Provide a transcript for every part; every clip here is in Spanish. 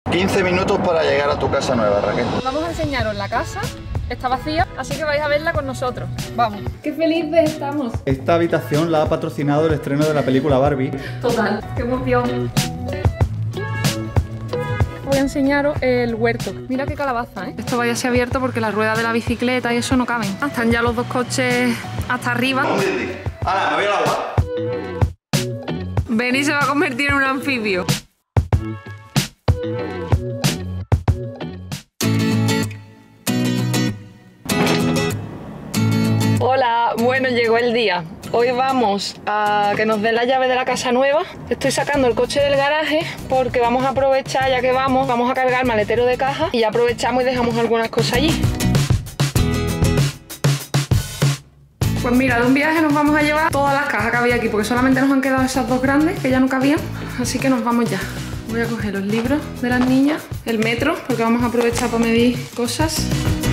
15 minutos para llegar a tu casa nueva, Raquel. Vamos a enseñaros la casa. Está vacía, así que vais a verla con nosotros. Vamos. ¡Qué felices estamos! Esta habitación la ha patrocinado el estreno de la película Barbie. Total, qué emoción. Voy a enseñaros el huerto. Mira qué calabaza, ¿eh? Esto vaya a ser abierto porque las ruedas de la bicicleta y eso no caben. Están ya los dos coches hasta arriba. ¡Hala, me voy al agua! Benny se va a convertir en un anfibio. Hola, bueno, llegó el día. Hoy vamos a que nos den la llave de la casa nueva. Estoy sacando el coche del garaje porque vamos a aprovechar, ya que vamos a cargar maletero de caja y ya aprovechamos y dejamos algunas cosas allí. Pues mira, de un viaje nos vamos a llevar todas las cajas que había aquí porque solamente nos han quedado esas dos grandes que ya no cabían, así que nos vamos ya. Voy a coger los libros de las niñas, el metro, porque vamos a aprovechar para medir cosas.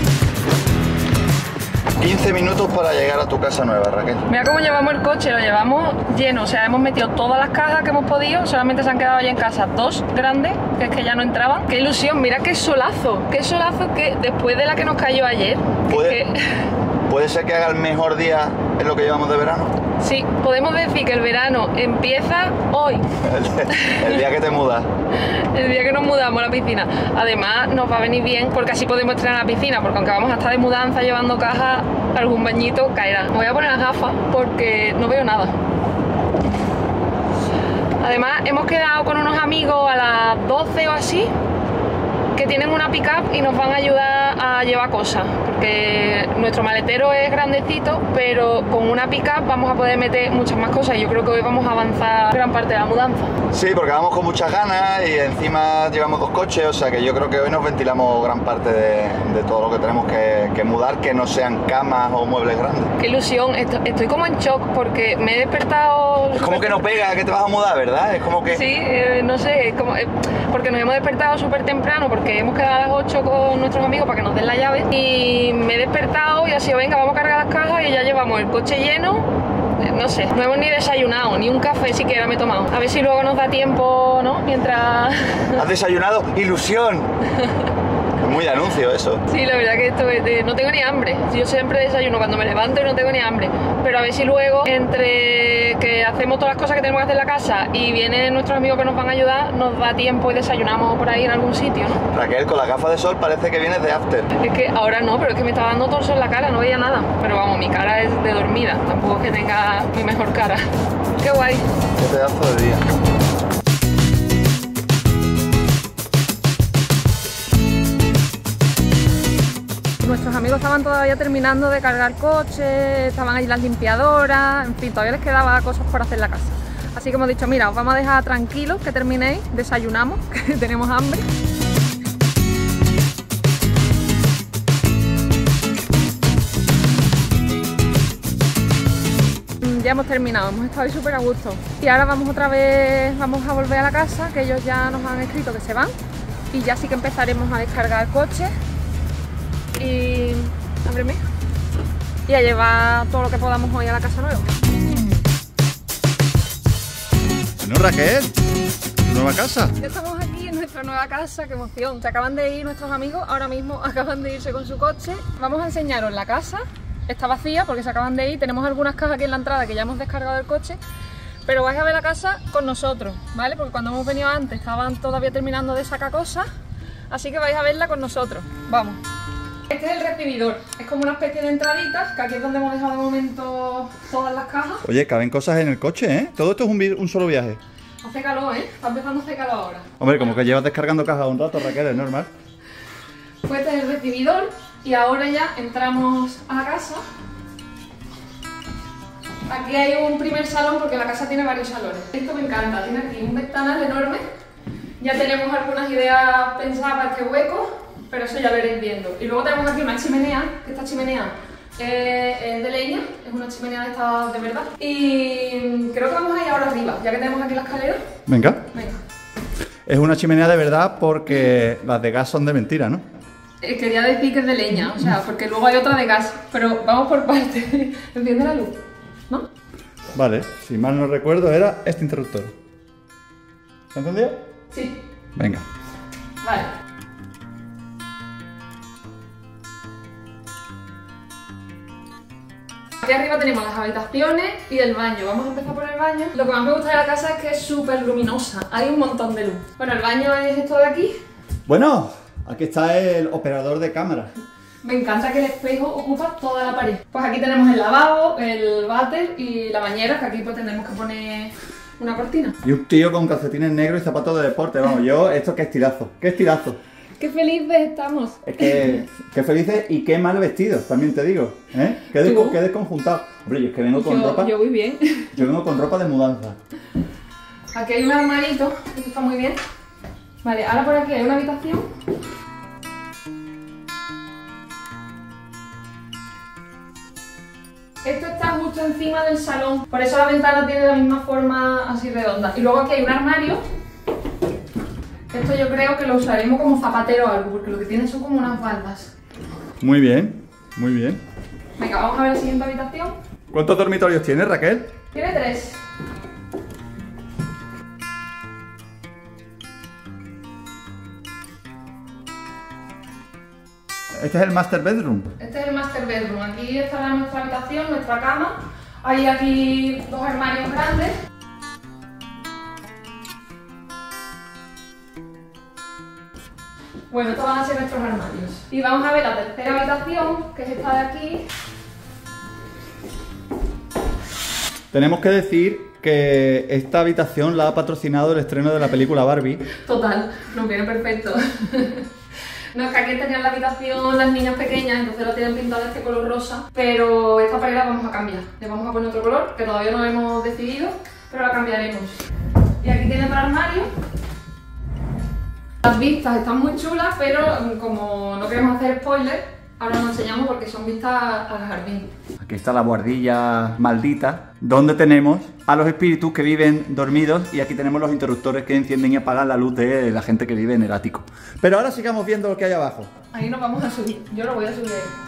15 minutos para llegar a tu casa nueva, Raquel. Mira cómo llevamos el coche, lo llevamos lleno, o sea, hemos metido todas las cajas que hemos podido, solamente se han quedado allí en casa dos grandes, que es que ya no entraban. ¡Qué ilusión! Mira qué solazo que después de la que nos cayó ayer. ¿Puede ser que haga el mejor día en lo que llevamos de verano? Sí, podemos decir que el verano empieza hoy. El día que te mudas. El día que nos mudamos a la piscina. Además nos va a venir bien porque así podemos estrenar la piscina, porque aunque vamos a estar de mudanza llevando cajas, algún bañito caerá. Me voy a poner las gafas porque no veo nada. Además hemos quedado con unos amigos a las 12 o así que tienen una pick-up y nos van a ayudar a llevar cosas, porque nuestro maletero es grandecito, pero con una pick-up vamos a poder meter muchas más cosas y yo creo que hoy vamos a avanzar gran parte de la mudanza. Sí, porque vamos con muchas ganas y encima llevamos dos coches, o sea que yo creo que hoy nos ventilamos gran parte de todo lo que tenemos que mudar, que no sean camas o muebles grandes. Qué ilusión, estoy como en shock porque me he despertado... Es como que no pega que te vas a mudar, ¿verdad? Es como que... Sí, no sé, porque nos hemos despertado súper temprano, porque hemos quedado a las 8 con nuestros amigos para que nos den la llave y me he despertado y así, venga, vamos a cargar las cajas y ya llevamos el coche lleno. No sé, no hemos ni desayunado, ni un café siquiera me he tomado. A ver si luego nos da tiempo, ¿no? Mientras... ¿Has desayunado? ¡Ilusión! Muy de anuncio eso. Sí, la verdad que esto no tengo ni hambre. Yo siempre desayuno cuando me levanto y no tengo ni hambre. Pero a ver si luego, entre que hacemos todas las cosas que tenemos que hacer en la casa y vienen nuestros amigos que nos van a ayudar, nos da tiempo y desayunamos por ahí en algún sitio, ¿no? Raquel, con las gafas de sol parece que vienes de after. Es que ahora no, pero es que me estaba dando todo el sol en la cara, no veía nada. Pero vamos, mi cara es de dormida, tampoco es que tenga mi mejor cara. ¡Qué guay! ¡Qué pedazo de día! Nuestros amigos estaban todavía terminando de cargar coches, estaban ahí las limpiadoras, en fin, todavía les quedaba cosas por hacer en la casa. Así que hemos dicho, mira, os vamos a dejar tranquilos que terminéis, desayunamos, que tenemos hambre. Ya hemos terminado, hemos estado ahí súper a gusto. Y ahora vamos otra vez, vamos a volver a la casa, que ellos ya nos han escrito que se van. Y ya sí que empezaremos a descargar coches. Y... ábreme. Y a llevar todo lo que podamos hoy a la casa nueva. Bueno, Raquel, ¿tu nueva casa? Ya estamos aquí en nuestra nueva casa, qué emoción. Se acaban de ir nuestros amigos, ahora mismo acaban de irse con su coche. Vamos a enseñaros la casa. Está vacía porque se acaban de ir. Tenemos algunas cajas aquí en la entrada que ya hemos descargado del coche. Pero vais a ver la casa con nosotros, ¿vale? Porque cuando hemos venido antes estaban todavía terminando de sacar cosas. Así que vais a verla con nosotros. Vamos. Este es el recibidor, es como una especie de entradita, que aquí es donde hemos dejado de momento todas las cajas. Oye, caben cosas en el coche, ¿eh? Todo esto es un solo viaje. Hace calor, ¿eh? Está empezando a hacer calor ahora. Hombre, como que llevas descargando cajas un rato, Raquel, es normal. Pues este es el recibidor y ahora ya entramos a la casa. Aquí hay un primer salón porque la casa tiene varios salones. Esto me encanta, tiene aquí un ventanal enorme. Ya tenemos algunas ideas pensadas para este hueco, pero eso ya lo iréis viendo. Y luego tenemos aquí una chimenea, que esta chimenea es de leña, es una chimenea de estas de verdad. Y creo que vamos a ir ahora arriba, ya que tenemos aquí la escalera. Venga. Venga. Es una chimenea de verdad porque las de gas son de mentira, ¿no? Quería decir que es de leña, o sea, porque luego hay otra de gas, pero vamos por partes. Enciende la luz, ¿no? Vale, si mal no recuerdo era este interruptor. ¿Se ha encendido? Sí. Venga. Vale. Aquí arriba tenemos las habitaciones y el baño. Vamos a empezar por el baño. Lo que más me gusta de la casa es que es súper luminosa. Hay un montón de luz. Bueno, el baño es esto de aquí. Bueno, aquí está el operador de cámara. Me encanta que el espejo ocupa toda la pared. Pues aquí tenemos el lavabo, el váter y la bañera, que aquí pues tendremos que poner una cortina. Y un tío con calcetines negros y zapatos de deporte. Vamos, yo, esto qué estirazo, qué estirazo. ¡Qué felices estamos! Es que, qué felices y qué mal vestidos, también te digo. ¿Eh? Qué desconjuntado. Hombre, yo es que vengo con ropa. Yo voy bien. Yo vengo con ropa de mudanza. Aquí hay un armarito, esto está muy bien. Vale, ahora por aquí hay una habitación. Esto está justo encima del salón, por eso la ventana tiene la misma forma así redonda. Y luego aquí hay un armario. Esto yo creo que lo usaremos como zapatero o algo, porque lo que tiene son como unas baldas. Muy bien, muy bien. Venga, vamos a ver la siguiente habitación. ¿Cuántos dormitorios tiene, Raquel? Tiene 3. Este es el master bedroom. Este es el master bedroom. Aquí estará nuestra habitación, nuestra cama. Hay aquí 2 armarios grandes. Bueno, estos van a ser nuestros armarios. Y vamos a ver la tercera habitación, que es esta de aquí. Tenemos que decir que esta habitación la ha patrocinado el estreno de la película Barbie. Total, nos viene perfecto. No, es que aquí tenían la habitación las niñas pequeñas, entonces la tienen pintada de este color rosa. Pero esta pared la vamos a cambiar. Le vamos a poner otro color, que todavía no hemos decidido, pero la cambiaremos. Y aquí tiene otro armario. Las vistas están muy chulas, pero como no queremos hacer spoilers, ahora nos enseñamos porque son vistas al jardín. Aquí está la guardilla maldita, donde tenemos a los espíritus que viven dormidos y aquí tenemos los interruptores que encienden y apagan la luz de la gente que vive en el ático. Pero ahora sigamos viendo lo que hay abajo. Ahí nos vamos a subir, yo lo voy a subir ahí.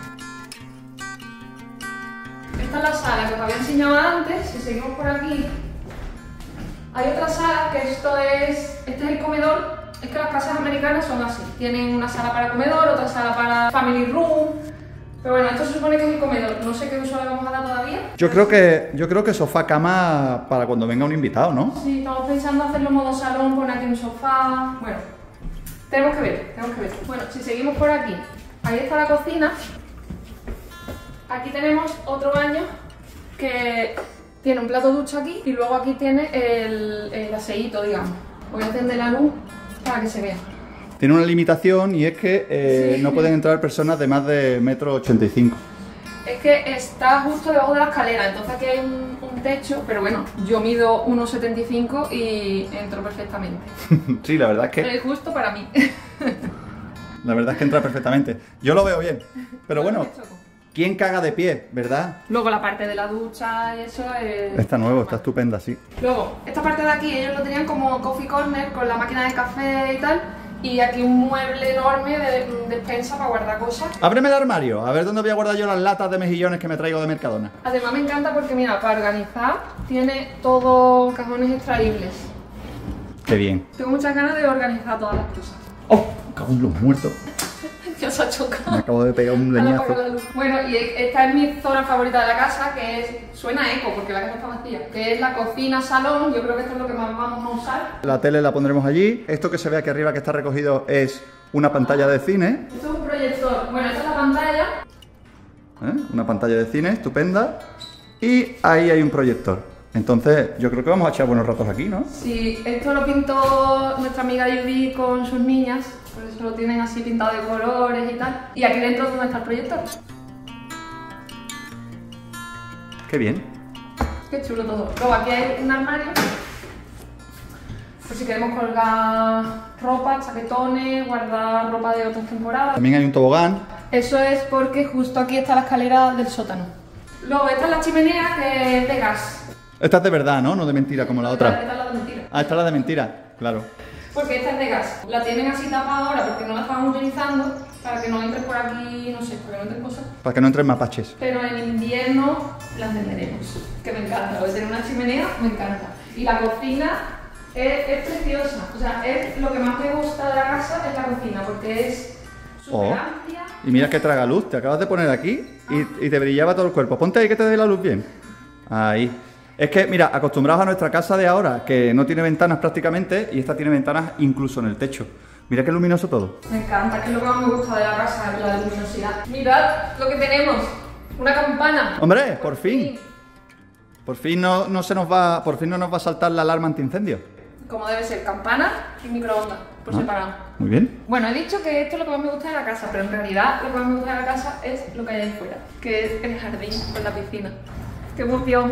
Esta es la sala que os había enseñado antes. Si seguimos por aquí, hay otra sala que este es el comedor. Es que las casas americanas son así, tienen una sala para comedor, otra sala para family room. Pero bueno, esto se supone que es el comedor, no sé qué uso le vamos a dar todavía. Yo creo que sofá cama para cuando venga un invitado, ¿no? Sí, estamos pensando hacerlo modo salón, poner aquí un sofá. Bueno, tenemos que ver. Bueno, si seguimos por aquí, ahí está la cocina. Aquí tenemos otro baño que tiene un plato ducha aquí y luego aquí tiene el aseíto, digamos. Voy a encender la luz para que se vea. Tiene una limitación y es que Sí. no pueden entrar personas de más de 1,85 m. Es que está justo debajo de la escalera, entonces aquí hay un techo, pero bueno, yo mido 1,75 m y entro perfectamente. Sí, la verdad es que Es justo para mí. entra perfectamente. Yo lo veo bien. Pero bueno, ¿quién caga de pie, verdad? Luego la parte de la ducha y eso es... Está nuevo, está estupenda, sí. Luego, esta parte de aquí ellos lo tenían como coffee corner con la máquina de café y tal. Y aquí un mueble enorme de despensa para guardar cosas. Ábreme el armario, a ver dónde voy a guardar yo las latas de mejillones que me traigo de Mercadona. Además me encanta porque mira, para organizar tiene todo cajones extraíbles. Qué bien. Tengo muchas ganas de organizar todas las cosas. ¡Oh! Cago en los muertos. Ya se ha chocado. Me acabo de pegar un Ahora leñazo. apago la luz. Bueno, y esta es mi zona favorita de la casa, que es... Suena a eco porque la casa está vacía. Que es la cocina, salón. Yo creo que esto es lo que más vamos a usar. La tele la pondremos allí. Esto que se ve aquí arriba que está recogido es una pantalla de cine. Esto es un proyector. Bueno, esta es la pantalla. Una pantalla de cine estupenda. Y ahí hay un proyector. Entonces yo creo que vamos a echar buenos ratos aquí, ¿no? Sí, esto lo pintó nuestra amiga Judy con sus niñas. Por eso lo tienen así pintado de colores y tal. Y aquí dentro es donde está el proyector. Qué bien. Qué chulo todo. Luego aquí hay un armario. Por si queremos colgar ropa, chaquetones, guardar ropa de otras temporadas. También hay un tobogán. Eso es porque justo aquí está la escalera del sótano. Luego esta es la chimenea que es de gas. Esta es de verdad, ¿no? No de mentira como la otra. Esta es la de mentira. Ah, esta es la de mentira, claro. Porque esta es de gas. La tienen así tapada ahora porque no la estaban utilizando para que no entren por aquí, no sé, para que no entren cosas. Para que no entren mapaches. Pero en invierno la encenderemos. Que me encanta. Lo de tener una chimenea me encanta. Y la cocina Es preciosa, o sea, es lo que más me gusta de la casa es la cocina, porque es súper amplia. Y mira que traga luz, te acabas de poner aquí y te brillaba todo el cuerpo. Ponte ahí que te dé la luz bien. Ahí. Es que, mira, acostumbrados a nuestra casa de ahora, que no tiene ventanas prácticamente, y esta tiene ventanas incluso en el techo. Mira qué luminoso todo. Me encanta, que es lo que más me gusta de la casa, la luminosidad. Mirad lo que tenemos, una campana. ¡Hombre, por fin! Por fin no nos va a saltar la alarma antiincendio. Como debe ser, campana y microondas, por separado. Muy bien. Bueno, he dicho que esto es lo que más me gusta de la casa, pero en realidad lo que más me gusta de la casa es lo que hay ahí fuera, que es el jardín con la piscina. ¡Qué emoción!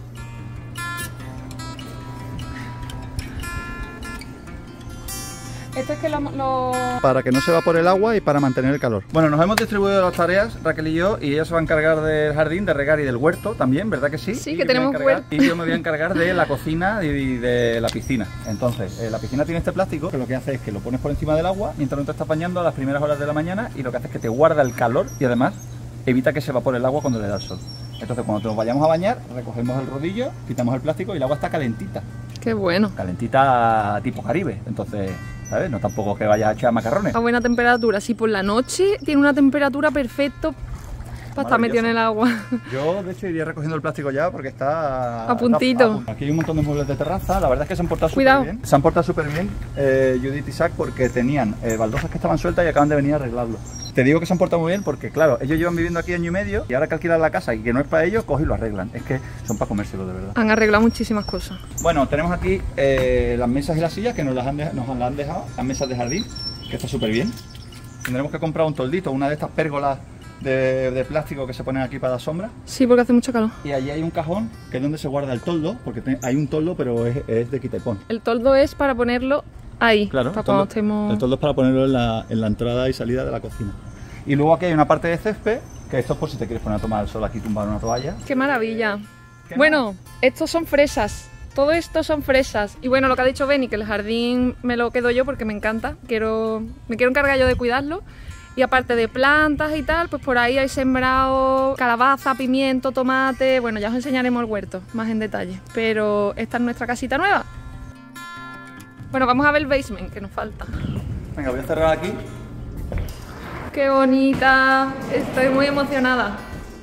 Esto es que Para que no se evapore el agua y para mantener el calor. Bueno, nos hemos distribuido las tareas, Raquel y yo, y ella se va a encargar del jardín, de regar y del huerto también, ¿verdad que sí? Sí, que tenemos huerto. Y yo me voy a encargar de la cocina y de la piscina. Entonces, la piscina tiene este plástico que lo que hace es que lo pones por encima del agua mientras no te estás bañando a las primeras horas de la mañana, y lo que hace es que te guarda el calor y además evita que se evapore el agua cuando le da el sol. Entonces, cuando nos vayamos a bañar, recogemos el rodillo, quitamos el plástico y el agua está calentita. ¡Qué bueno! Calentita tipo Caribe, entonces, ¿sabes? No tampoco que vayas a echar macarrones. A buena temperatura, sí, por la noche tiene una temperatura perfecta para estar metido en el agua. Yo, de hecho, iría recogiendo el plástico ya porque está a puntito. Aquí hay un montón de muebles de terraza, la verdad es que se han portado súper bien. Se han portado súper bien Judith y Isaac, porque tenían baldosas que estaban sueltas y acaban de venir a arreglarlo. Te digo que se han portado muy bien porque, claro, ellos llevan viviendo aquí año y medio y ahora que alquilan la casa y que no es para ellos, cogen y lo arreglan. Es que son para comérselo, de verdad. Han arreglado muchísimas cosas. Bueno, tenemos aquí las mesas y las sillas que nos las han dejado, las mesas de jardín, que está súper bien. Tendremos que comprar un toldito, una de estas pérgolas de plástico que se ponen aquí para la sombra. Sí, porque hace mucho calor. Y allí hay un cajón que es donde se guarda el toldo, porque hay un toldo, pero es de quita y pon. El toldo es para ponerlo ahí, claro, para cuando estemos... El toldo es para ponerlo en la entrada y salida de la cocina. Y luego aquí hay una parte de césped, que esto es por si te quieres poner a tomar el sol aquí tumbado en una toalla. ¡Qué maravilla! Bueno, estos son fresas. Todo esto son fresas. Y bueno, lo que ha dicho Benny, que el jardín me lo quedo yo porque me encanta. Me quiero encargar yo de cuidarlo. Y aparte de plantas y tal, pues por ahí hay sembrado calabaza, pimiento, tomate... Bueno, ya os enseñaremos el huerto más en detalle. Pero esta es nuestra casita nueva. Bueno, vamos a ver el basement, que nos falta. Venga, voy a cerrar aquí. ¡Qué bonita! Estoy muy emocionada.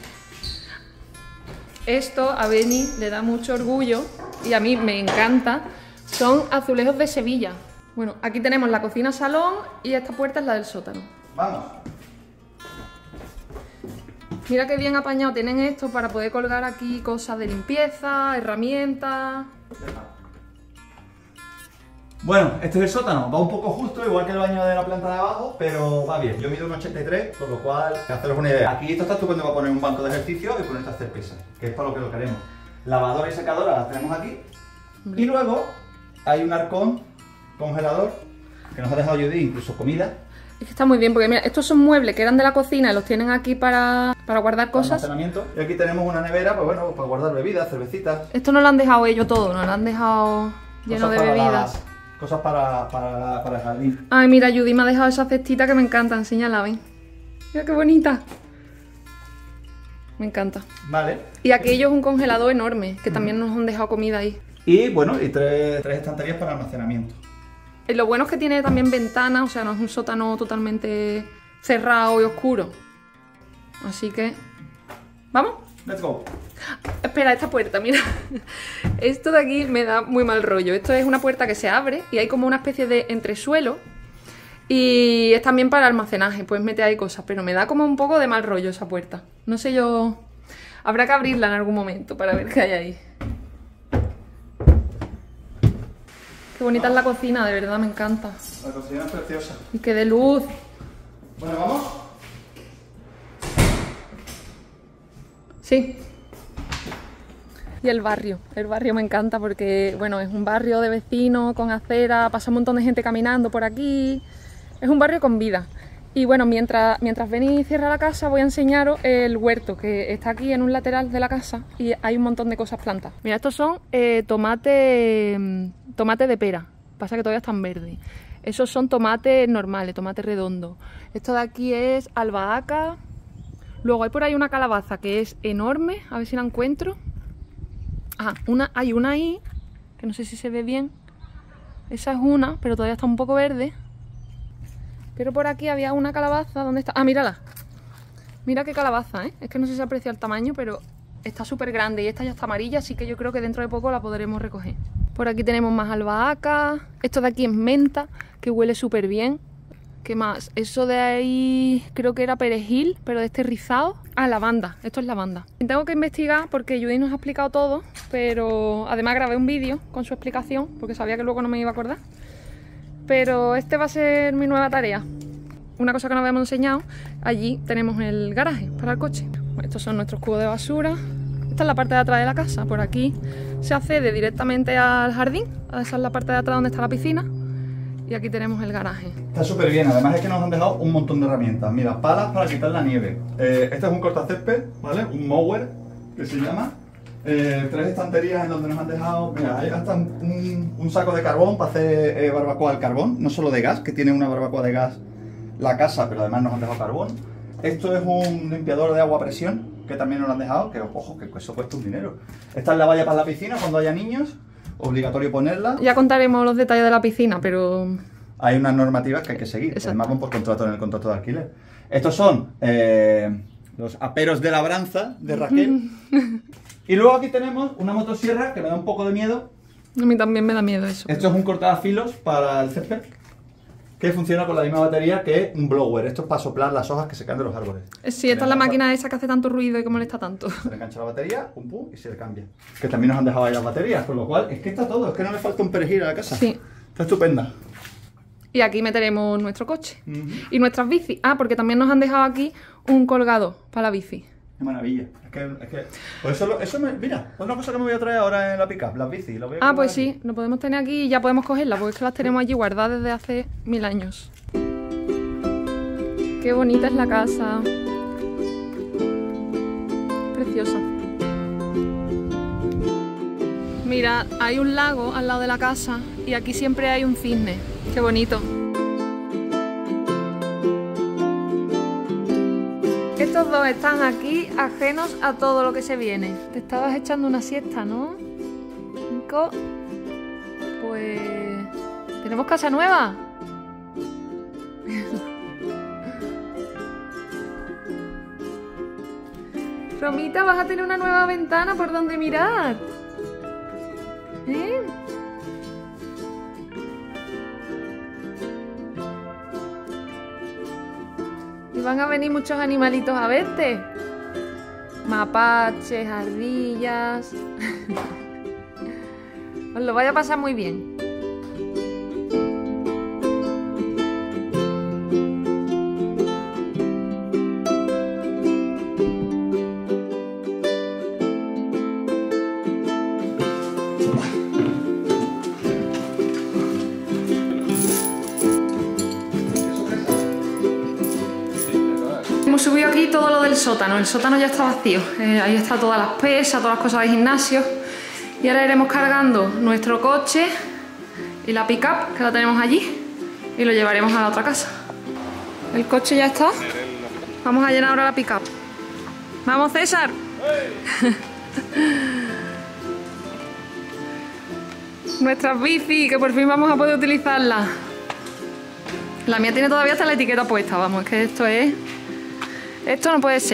Esto a Benny le da mucho orgullo y a mí me encanta. Son azulejos de Sevilla. Bueno, aquí tenemos la cocina-salón y esta puerta es la del sótano. ¡Vamos! Mira qué bien apañado tienen esto para poder colgar aquí cosas de limpieza, herramientas... Bueno, este es el sótano, va un poco justo, igual que el baño de la planta de abajo, pero va bien. Yo mido un 83, por lo cual, para haceros una idea. Aquí esto está estupendo para poner un banco de ejercicio y ponerte a hacer pesas, que es para lo que lo queremos. Lavadora y secadora las tenemos aquí. Y luego hay un arcón congelador que nos ha dejado Judith, incluso comida. Es que está muy bien, porque mira, estos son muebles que eran de la cocina y los tienen aquí para guardar cosas. Y aquí tenemos una nevera, pues bueno, para guardar bebidas, cervecitas. Esto no lo han dejado ellos todo, no lo han dejado lleno de bebidas. Cosas para el jardín. Ay, mira, Judy me ha dejado esa cestita que me encanta, enséñala, ven. Mira qué bonita. Me encanta. Vale. Y aquello es un congelador enorme, que también nos han dejado comida ahí. Y bueno, y tres estanterías para almacenamiento. Y lo bueno es que tiene también ventanas, o sea, no es un sótano totalmente cerrado y oscuro. Así que... ¿Vamos? Let's go. Espera, esta puerta, mira. Esto de aquí me da muy mal rollo. Esto es una puerta que se abre y hay como una especie de entresuelo. Y es también para almacenaje, puedes meter ahí cosas. Pero me da como un poco de mal rollo esa puerta. No sé yo... Habrá que abrirla en algún momento para ver qué hay ahí. Qué bonita es la cocina, de verdad, me encanta. La cocina es preciosa. Y que de luz. Bueno, ¿vamos? Sí. Y el barrio me encanta porque, bueno, es un barrio de vecinos, con acera, pasa un montón de gente caminando por aquí. Es un barrio con vida. Y bueno, mientras venís y cierra la casa, voy a enseñaros el huerto, que está aquí en un lateral de la casa y hay un montón de cosas plantadas. Mira, estos son tomate de pera, pasa que todavía están verdes. Esos son tomates normales, tomate redondo. Esto de aquí es albahaca. Luego hay por ahí una calabaza que es enorme, a ver si la encuentro. Hay una ahí, que no sé si se ve bien. Esa es una, pero todavía está un poco verde. Pero por aquí había una calabaza. ¿Dónde está? Ah, mírala. Mira qué calabaza, ¿eh? Es que no sé si se aprecia el tamaño, pero está súper grande y esta ya está amarilla, así que yo creo que dentro de poco la podremos recoger. Por aquí tenemos más albahaca. Esto de aquí es menta, que huele súper bien. ¿Qué más? Eso de ahí creo que era perejil, pero de este rizado. Ah, lavanda. Esto es lavanda. Tengo que investigar porque Judy nos ha explicado todo, pero además grabé un vídeo con su explicación porque sabía que luego no me iba a acordar. Pero este va a ser mi nueva tarea. Una cosa que nos habíamos enseñado, allí tenemos el garaje para el coche. Estos son nuestros cubos de basura. Esta es la parte de atrás de la casa. Por aquí se accede directamente al jardín. Esa es la parte de atrás donde está la piscina. Y aquí tenemos el garaje. Está súper bien, además es que nos han dejado un montón de herramientas. Mira, palas para quitar la nieve. Este es un cortacésped, ¿vale? Un mower, que se llama. 3 estanterías en donde nos han dejado, mira, hay hasta un saco de carbón para hacer barbacoa al carbón. No solo de gas, que tiene una barbacoa de gas la casa, pero además nos han dejado carbón. Esto es un limpiador de agua a presión, que también nos lo han dejado, que ojo, que eso cuesta un dinero. Esta es la valla para la piscina cuando haya niños. Obligatorio ponerla. Ya contaremos los detalles de la piscina, pero... Hay unas normativas que hay que seguir. Exacto. Además van por contrato en el contrato de alquiler. Estos son los aperos de labranza de Raquel. Y luego aquí tenemos una motosierra que me da un poco de miedo. A mí también me da miedo eso. Esto es un cortafilos para el césped, que funciona con la misma batería que un blower. Esto es para soplar las hojas que se caen de los árboles. Sí, esta es la máquina esa que hace tanto ruido y que molesta tanto. Se le engancha la batería, pum pum, y se le cambia. Que también nos han dejado ahí las baterías, con lo cual es que está todo, es que no le falta un perejil a la casa. Sí. Está estupenda. Y aquí meteremos nuestro coche. Y nuestras bicis. Ah, porque también nos han dejado aquí un colgado para la bici. Qué maravilla. Es que pues mira, otra cosa que me voy a traer ahora en la pick-up, las bicis. Ah, pues sí, lo podemos tener aquí y ya podemos cogerlas, porque es que las tenemos allí guardadas desde hace 1000 años. Qué bonita es la casa. Preciosa. Mira, hay un lago al lado de la casa y aquí siempre hay un cisne. Qué bonito. Estos dos están aquí ajenos a todo lo que se viene. Te estabas echando una siesta, ¿no, Nico? Pues... ¿tenemos casa nueva? Romita, vas a tener una nueva ventana por donde mirar. ¿Eh? Y van a venir muchos animalitos a verte. Mapaches, ardillas. Os lo vaya a pasar muy bien. Hemos subido aquí todo lo del sótano. El sótano ya está vacío. Ahí está todas las pesas, todas las cosas del gimnasio. Y ahora iremos cargando nuestro coche y la pick-up, que la tenemos allí, y lo llevaremos a la otra casa. El coche ya está. Vamos a llenar ahora la pick-up. ¡Vamos, César! Nuestras bicis, que por fin vamos a poder utilizarlas. La mía tiene todavía hasta la etiqueta puesta, vamos, es que esto es... Esto no puede ser.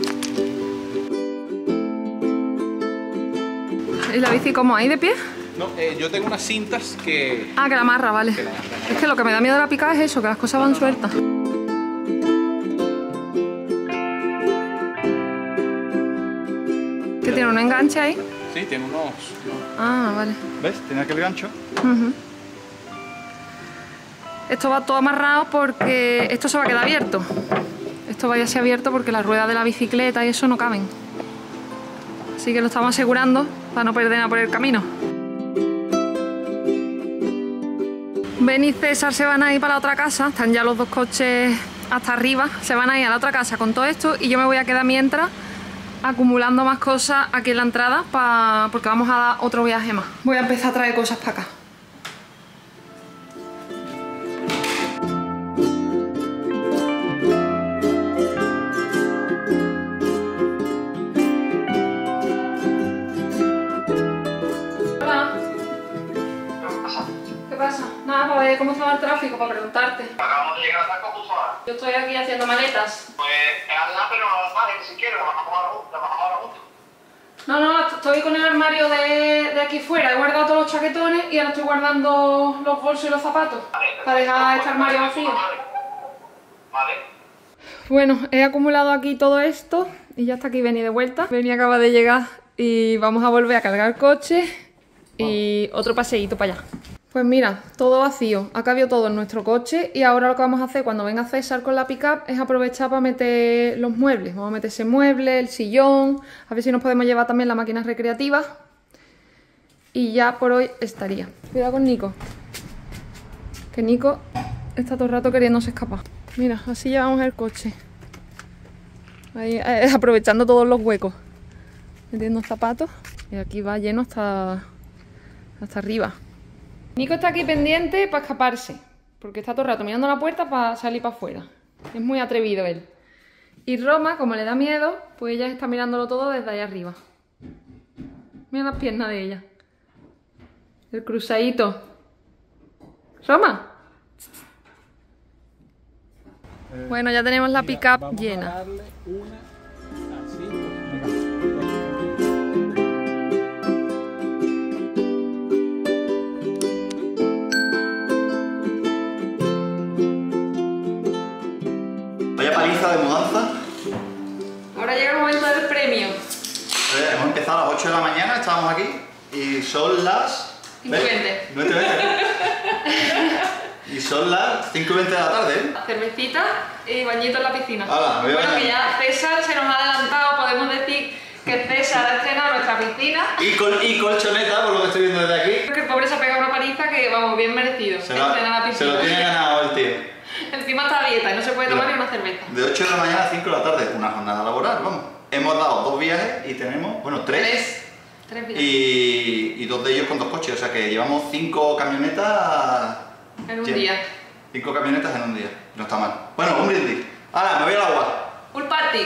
¿Y la bici cómo? ¿Ahí de pie? No, yo tengo unas cintas que... Ah, que la amarra, vale. Es que lo que me da miedo de la pick-up es eso, que las cosas van sueltas. ¿Qué tiene? ¿Un enganche ahí? Sí, tiene unos... Ah, vale. ¿Ves? Tiene aquel gancho. Esto va todo amarrado porque esto se va a quedar abierto. Esto vaya a ser abierto porque las ruedas de la bicicleta y eso no caben. Así que lo estamos asegurando para no perder nada por el camino. Ben y César se van a ir para la otra casa. Están ya los dos coches hasta arriba. Se van a ir a la otra casa con todo esto y yo me voy a quedar mientras acumulando más cosas aquí en la entrada porque vamos a dar otro viaje más. Voy a empezar a traer cosas para acá. Hola. ¿Qué pasa? Yo estoy aquí haciendo maletas. Pues hazla, pero vale, si quieres, la bajamos ahora juntos. No, estoy con el armario de aquí fuera. He guardado todos los chaquetones y ahora estoy guardando los bolsos y los zapatos. Vale, para dejar este armario vacío. Vale. Bueno, he acumulado aquí todo esto y ya está aquí Beni de vuelta. Beni acaba de llegar y vamos a volver a cargar el coche y otro paseíto para allá. Pues mira, todo vacío, ha cabido todo en nuestro coche y ahora lo que vamos a hacer cuando venga César con la pick-up es aprovechar para meter los muebles. Vamos a meter ese mueble, el sillón, a ver si nos podemos llevar también la máquina recreativa y ya por hoy estaría. Cuidado con Nico, que Nico está todo el rato queriéndose escapar. Mira, así llevamos el coche, ahí, aprovechando todos los huecos, metiendo zapatos y aquí va lleno hasta arriba. Nico está aquí pendiente para escaparse, porque está todo el rato mirando la puerta para salir para afuera. Es muy atrevido él. Y Roma, como le da miedo, pues ella está mirándolo todo desde ahí arriba. Mira las piernas de ella. El cruzadito. Roma. Bueno, ya tenemos la pick-up llena. Vaya paliza de mudanza. Ahora llega el momento del premio. Hemos empezado a las 8 de la mañana, estábamos aquí y son las... 5:20. 9:20. Y son las 5:20 de la tarde, ¿eh? Cervecita y bañito en la piscina. Hala, me voy a bueno, bañar. que ya César se nos ha adelantado, podemos decir que César ha estrenado nuestra piscina. Y colchoneta, por lo que estoy viendo desde aquí. Porque el pobre se ha pegado una paliza que, vamos, bien merecido. Se Estrenar la se lo piscina. tiene ganado el tío. Encima está a dieta y no se puede tomar ni una cerveza. De 8 de la mañana a 5 de la tarde, una jornada laboral, vamos. Hemos dado 2 viajes y tenemos, bueno, 3. Tres días. Y 2 de ellos con 2 coches, o sea que llevamos 5 camionetas... En un día. 5 camionetas en un día, no está mal. Bueno, un brindis. ¡Hala, me voy al agua! Pool party.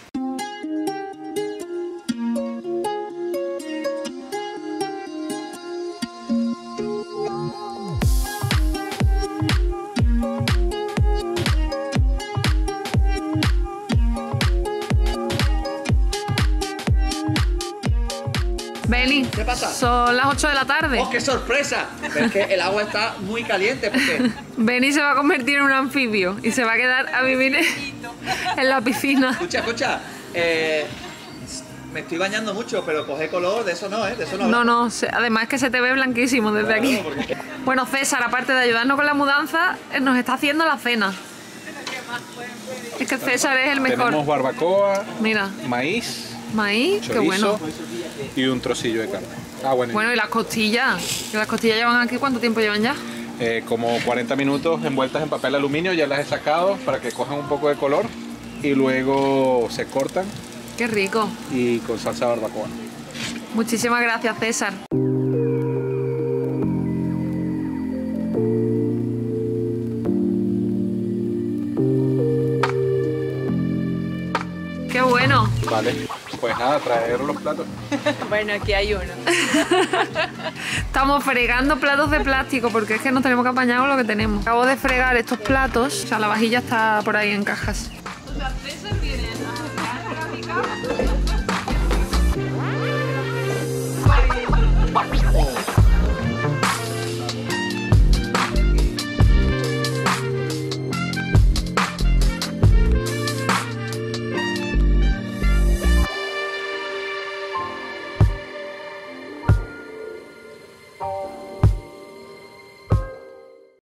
Beni, ¿Qué pasa? son las 8 de la tarde. ¡Oh, qué sorpresa! Pero es que el agua está muy caliente porque... Beni se va a convertir en un anfibio y se va a quedar a vivir en la piscina. Escucha, me estoy bañando mucho, pero coge color, de eso no, ¿eh? De eso no. No, además que se te ve blanquísimo desde Claro, aquí. porque- Bueno, César, aparte de ayudarnos con la mudanza, nos está haciendo la cena. Es que César es el mejor. Tenemos barbacoa, Mira, maíz, maíz, qué chorizo bueno. y un trocillo de carne. Ah, bueno. Bueno, y las costillas. Que las costillas llevan aquí, ¿cuánto tiempo llevan ya? Como 40 minutos envueltas en papel aluminio, ya las he sacado para que cojan un poco de color y luego se cortan Qué rico. y con salsa barbacoa. Muchísimas gracias, César. Qué bueno. Vale, pues nada, traer los platos. Bueno, aquí hay uno. Estamos fregando platos de plástico porque es que nos tenemos que apañar con lo que tenemos. Acabo de fregar estos platos, o sea, la vajilla está por ahí en cajas.